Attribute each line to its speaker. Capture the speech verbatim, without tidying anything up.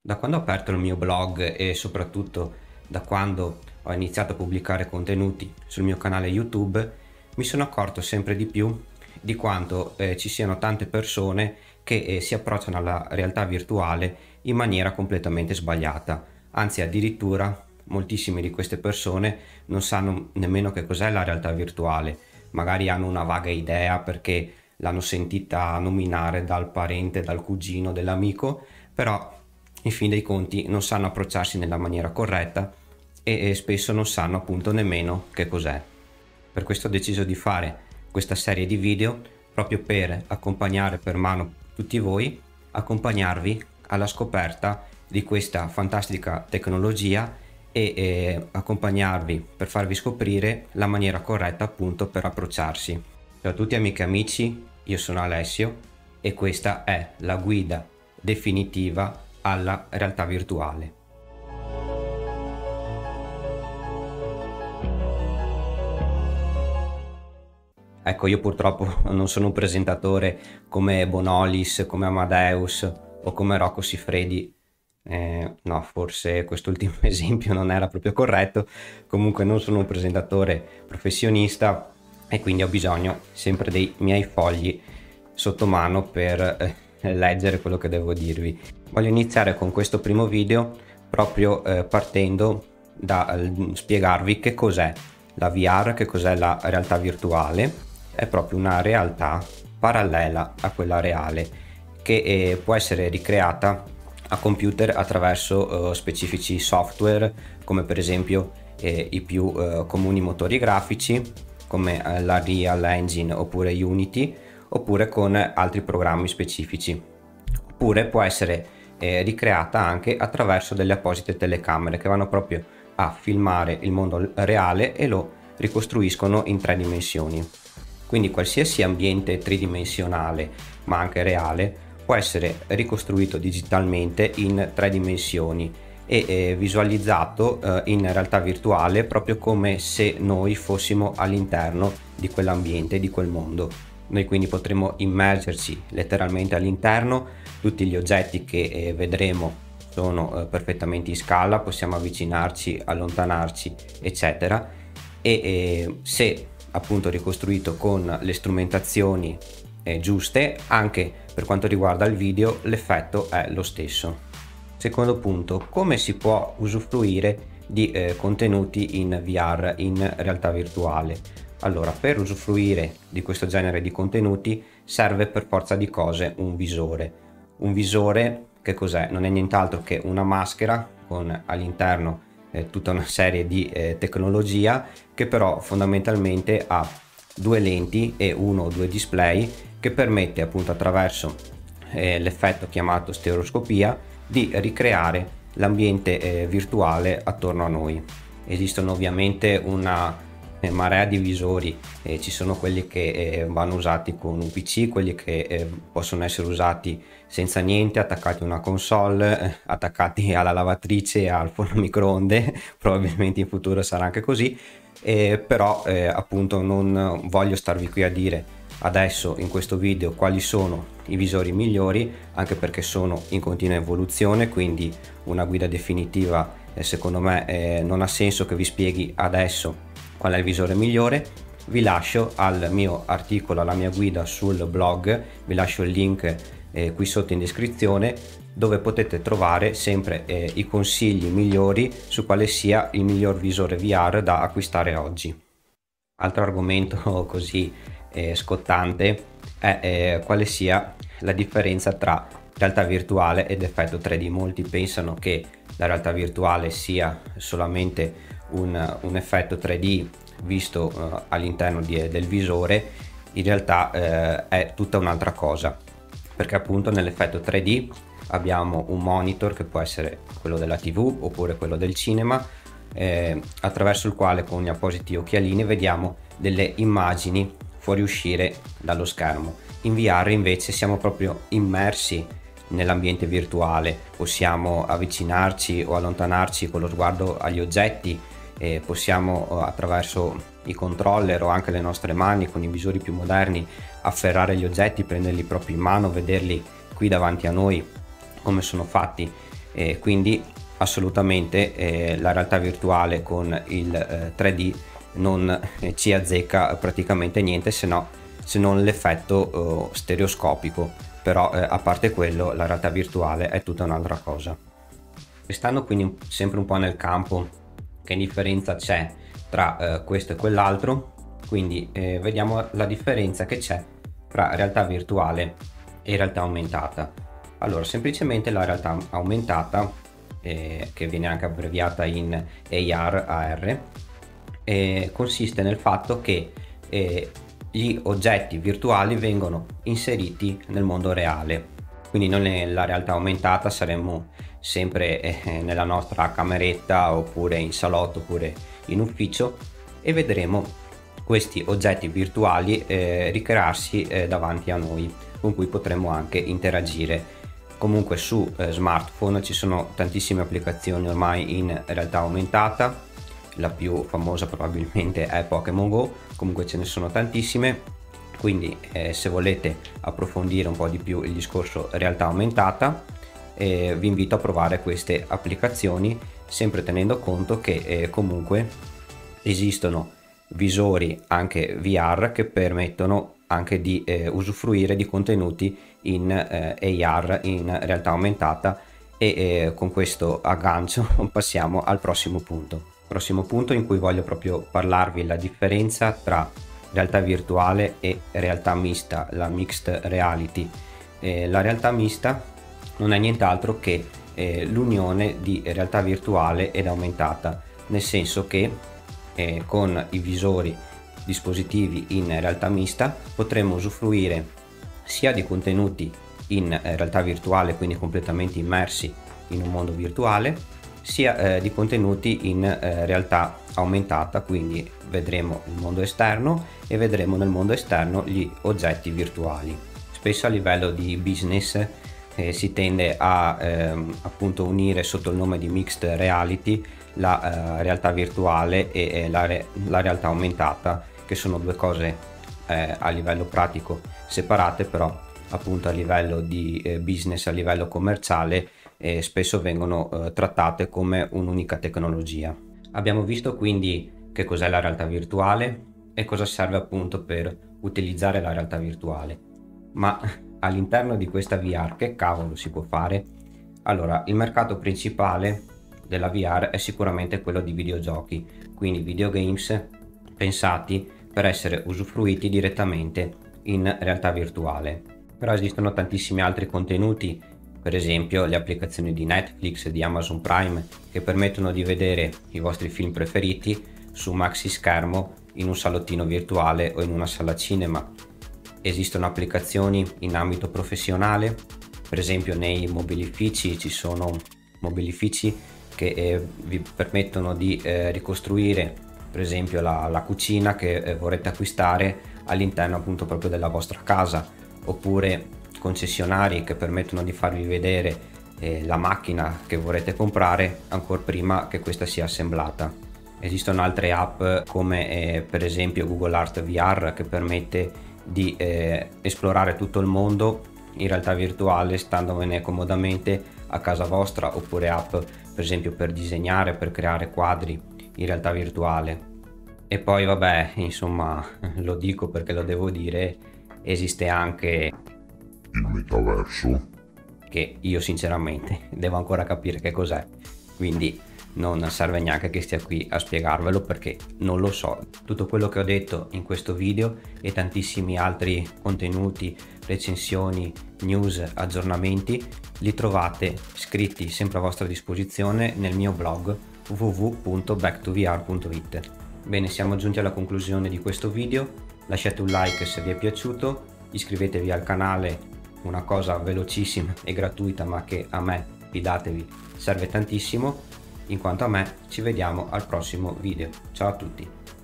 Speaker 1: Da quando ho aperto il mio blog e soprattutto da quando ho iniziato a pubblicare contenuti sul mio canale YouTube, mi sono accorto sempre di più di quanto eh, ci siano tante persone che eh, si approcciano alla realtà virtuale in maniera completamente sbagliata. Anzi, addirittura moltissime di queste persone non sanno nemmeno che cos'è la realtà virtuale. Magari hanno una vaga idea perché l'hanno sentita nominare dal parente, dal cugino, dell'amico, però in fin dei conti non sanno approcciarsi nella maniera corretta e, e spesso non sanno appunto nemmeno che cos'è. Per questo ho deciso di fare questa serie di video proprio per accompagnare per mano tutti voi, accompagnarvi alla scoperta di questa fantastica tecnologia e eh, accompagnarvi per farvi scoprire la maniera corretta appunto per approcciarsi. Ciao a tutti amiche e amici, io sono Alessio e questa è la guida definitiva alla realtà virtuale. Ecco, io purtroppo non sono un presentatore come Bonolis, come Amadeus o come Rocco Siffredi. Eh, no, forse quest'ultimo esempio non era proprio corretto. Comunque non sono un presentatore professionista e quindi ho bisogno sempre dei miei fogli sotto mano per eh, leggere quello che devo dirvi. Voglio iniziare con questo primo video proprio eh, partendo da eh, spiegarvi che cos'è la V R, che cos'è la realtà virtuale. È proprio una realtà parallela a quella reale che eh, può essere ricreata a computer attraverso eh, specifici software, come per esempio eh, i più eh, comuni motori grafici come eh, la Unreal Engine oppure Unity, oppure con altri programmi specifici. Oppure può essere eh, ricreata anche attraverso delle apposite telecamere che vanno proprio a filmare il mondo reale e lo ricostruiscono in tre dimensioni. Quindi qualsiasi ambiente tridimensionale, ma anche reale, può essere ricostruito digitalmente in tre dimensioni e eh, visualizzato eh, in realtà virtuale, proprio come se noi fossimo all'interno di quell'ambiente, di quel mondo. Noi quindi potremo immergerci letteralmente all'interno, tutti gli oggetti che eh, vedremo sono eh, perfettamente in scala, possiamo avvicinarci, allontanarci, eccetera. E eh, se appunto ricostruito con le strumentazioni eh, giuste, anche per quanto riguarda il video l'effetto è lo stesso. Secondo punto, come si può usufruire di eh, contenuti in V R, in realtà virtuale? Allora, per usufruire di questo genere di contenuti serve per forza di cose un visore. Un visore che cos'è? Non è nient'altro che una maschera con all'interno eh, tutta una serie di eh, tecnologia che però fondamentalmente ha due lenti e uno o due display che permette appunto attraverso eh, l'effetto chiamato stereoscopia di ricreare l'ambiente eh, virtuale attorno a noi. Esistono ovviamente una eh, marea di visori, eh, ci sono quelli che eh, vanno usati con un P C, quelli che eh, possono essere usati senza niente, attaccati a una console, eh, attaccati alla lavatrice e al forno microonde, probabilmente in futuro sarà anche così, eh, però eh, appunto non voglio starvi qui a dire adesso in questo video quali sono i visori migliori, anche perché sono in continua evoluzione, quindi una guida definitiva eh, secondo me eh, non ha senso che vi spieghi adesso qual è il visore migliore. Vi lascio al mio articolo, alla mia guida sul blog, vi lascio il link eh, qui sotto in descrizione, dove potete trovare sempre eh, i consigli migliori su quale sia il miglior visore V R da acquistare oggi. Altro argomento così eh, scottante è eh, quale sia la differenza tra realtà virtuale ed effetto tre D. Molti pensano che la realtà virtuale sia solamente un, un effetto tre D visto uh, all'interno del visore. In realtà uh, è tutta un'altra cosa, perché appunto nell'effetto tre D abbiamo un monitor che può essere quello della tivù oppure quello del cinema, eh, attraverso il quale con gli appositi occhialini vediamo delle immagini fuoriuscire dallo schermo. In V R invece siamo proprio immersi nell'ambiente virtuale, possiamo avvicinarci o allontanarci con lo sguardo agli oggetti, e possiamo attraverso i controller o anche le nostre mani con i visori più moderni afferrare gli oggetti, prenderli proprio in mano, vederli qui davanti a noi come sono fatti E quindi assolutamente eh, la realtà virtuale con il eh, tre D non eh, ci azzecca praticamente niente, se no se non l'effetto eh, stereoscopico, però eh, a parte quello la realtà virtuale è tutta un'altra cosa. Restando quindi sempre un po' nel campo, che differenza c'è tra eh, questo e quell'altro, quindi eh, vediamo la differenza che c'è tra realtà virtuale e realtà aumentata. Allora, semplicemente la realtà aumentata, eh, che viene anche abbreviata in A R, A R, eh, consiste nel fatto che eh, gli oggetti virtuali vengono inseriti nel mondo reale. Quindi noi nella realtà aumentata saremmo sempre eh, nella nostra cameretta, oppure in salotto, oppure in ufficio, e vedremo questi oggetti virtuali eh, ricrearsi eh, davanti a noi, con cui potremo anche interagire. Comunque su eh, smartphone ci sono tantissime applicazioni ormai in realtà aumentata, la più famosa probabilmente è Pokémon Go, comunque ce ne sono tantissime, quindi eh, se volete approfondire un po' di più il discorso realtà aumentata, eh, vi invito a provare queste applicazioni, sempre tenendo conto che eh, comunque esistono visori anche V R che permettono anche di eh, usufruire di contenuti in eh, A R, in realtà aumentata, e eh, con questo aggancio passiamo al prossimo punto. Prossimo punto in cui voglio proprio parlarvi la differenza tra realtà virtuale e realtà mista, la mixed reality. Eh, la realtà mista non è nient'altro che eh, l'unione di realtà virtuale ed aumentata, nel senso che eh, con i visori dispositivi in realtà mista potremo usufruire sia di contenuti in eh, realtà virtuale, quindi completamente immersi in un mondo virtuale, sia eh, di contenuti in eh, realtà aumentata, quindi vedremo il mondo esterno e vedremo nel mondo esterno gli oggetti virtuali. Spesso a livello di business eh, si tende a ehm, appunto unire sotto il nome di mixed reality la eh, realtà virtuale e, e la, re la realtà aumentata, che sono due cose eh, a livello pratico separate, però appunto a livello di eh, business, a livello commerciale, e spesso vengono eh, trattate come un'unica tecnologia. Abbiamo visto quindi che cos'è la realtà virtuale e cosa serve appunto per utilizzare la realtà virtuale, ma all'interno di questa V R che cavolo si può fare? Allora, il mercato principale della V R è sicuramente quello di videogiochi, quindi videogames pensati per essere usufruiti direttamente in realtà virtuale. Però esistono tantissimi altri contenuti, per esempio le applicazioni di Netflix, di Amazon Prime, che permettono di vedere i vostri film preferiti su maxi schermo in un salottino virtuale o in una sala cinema. Esistono applicazioni in ambito professionale, per esempio nei mobilifici ci sono mobilifici che eh, vi permettono di eh, ricostruire per esempio la, la cucina che eh, vorrete acquistare all'interno appunto proprio della vostra casa, oppure concessionari che permettono di farvi vedere eh, la macchina che vorrete comprare ancora prima che questa sia assemblata. Esistono altre app come eh, per esempio Google Art V R, che permette di eh, esplorare tutto il mondo in realtà virtuale standovene comodamente a casa vostra, oppure app per esempio per disegnare, per creare quadri in realtà virtuale. E poi vabbè, insomma, lo dico perché lo devo dire, esiste anche
Speaker 2: il metaverso,
Speaker 1: che io sinceramente devo ancora capire che cos'è, quindi non serve neanche che stia qui a spiegarvelo perché non lo so. Tutto quello che ho detto in questo video e tantissimi altri contenuti, recensioni, news, aggiornamenti li trovate scritti sempre a vostra disposizione nel mio blog w w w punto back to v r punto i t. Bene, siamo giunti alla conclusione di questo video. Lasciate un like se vi è piaciuto, iscrivetevi al canale, una cosa velocissima e gratuita ma che a me, fidatevi, serve tantissimo. In quanto a me, ci vediamo al prossimo video. Ciao a tutti!